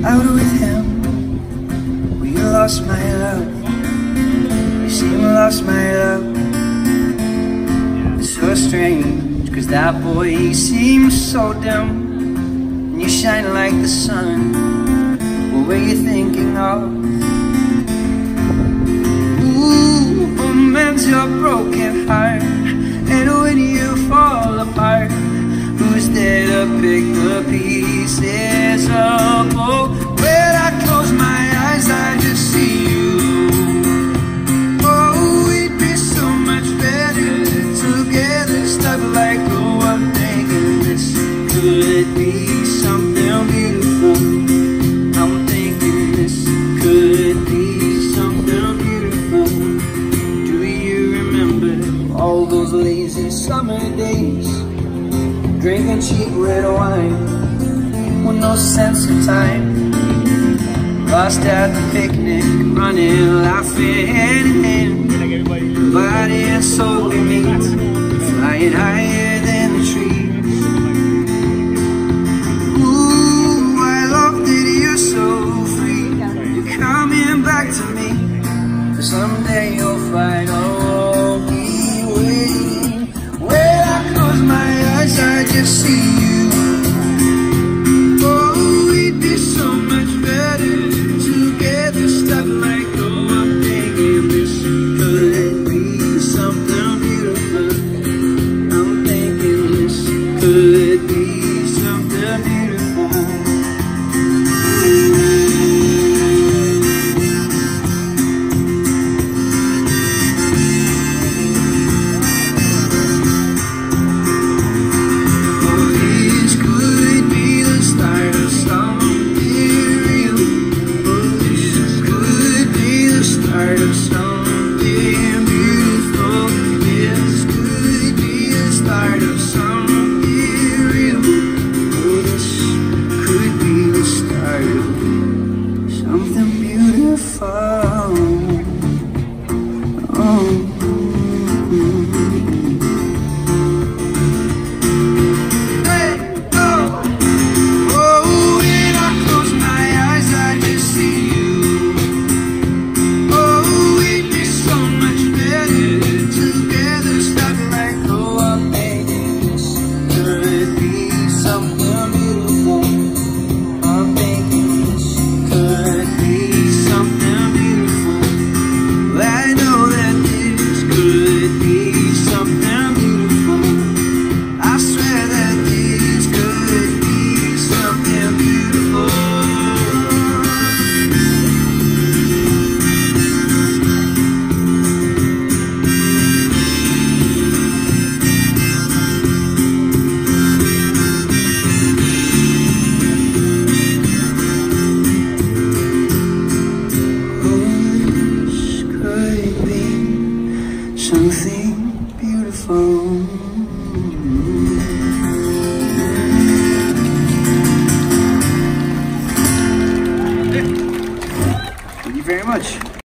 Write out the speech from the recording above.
out with him. Well, you lost my love. You see, you lost my love. It's so strange, 'cause that boy, he seems so dim, and you shine like the sun. What were you thinking of? Ooh, mends your broken heart. And when you fall apart, who's there to pick the pieces up? Oh, when I close my eyes, I just see you. Oh, we'd be so much better together, stuck like, oh, I'm thinking this could be something beautiful. I'm thinking this could be something beautiful. Do you remember all those lazy summer days, drinking cheap red wine with no sense of time, lost at the picnic, running, laughing, body and soul we meet, flying higher than the trees. Ooh, I love that you're so free. You're coming back to me. Someday you'll find I'll be waiting. When I close my eyes, I just see you. Oh, we'd be so much better together, stuck like, oh, I'm thinking this could be something beautiful. I'm thinking this could be something beautiful. Something beautiful. Oh. Hey, oh. Oh, when I close my eyes, I just see you. Oh, we'd be so much better together, stuck like, oh, I'm thinking this could be something beautiful. I'm thinking this could be something beautiful. I know that this could be something beautiful. I swear that this could be something beautiful. Something beautiful. Thank you very much.